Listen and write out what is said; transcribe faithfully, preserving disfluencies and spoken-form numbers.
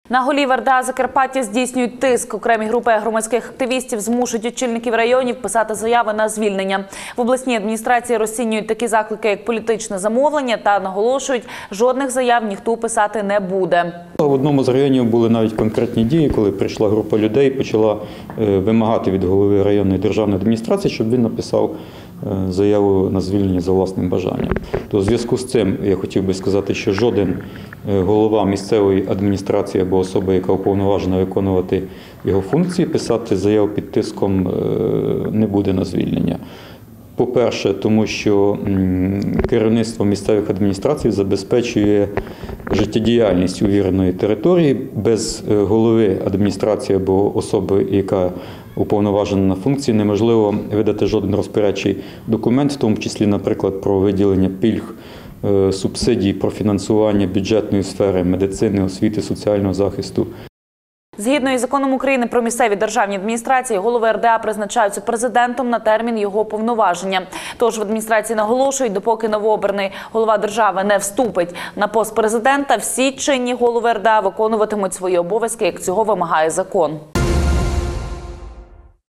На голів РДА Закарпаття здійснюють тиск. Окремі групи громадських активістів змушують очільників районів писати заяви на звільнення. В обласній адміністрації розцінюють такі заклики як політичне замовлення та наголошують, жодних заяв ніхто писати не буде. В одному з районів були навіть конкретні дії, коли прийшла група людей і почала вимагати від голови районної державної адміністрації, щоб він написав заяву на звільнення за власним бажанням. То у зв'язку з цим я хотів би сказати, що жоден голова місцевої адміністрації або особа, яка уповноважена виконувати його функції, писати заяву під тиском не буде на звільнення. По-перше, тому що керівництво місцевих адміністрацій забезпечує життєдіяльність увіреної території. Без голови адміністрації або особи, яка уповноважена на функції, неможливо видати жоден розпорядчий документ, в тому числі, наприклад, про виділення пільг, субсидій, про фінансування бюджетної сфери, медицини, освіти, соціального захисту. Згідно із законом України про місцеві державні адміністрації, голови РДА призначаються президентом на термін його повноваження. Тож в адміністрації наголошують, допоки новообраний голова держави не вступить на пост президента, всі чинні голови РДА виконуватимуть свої обов'язки, як цього вимагає закон.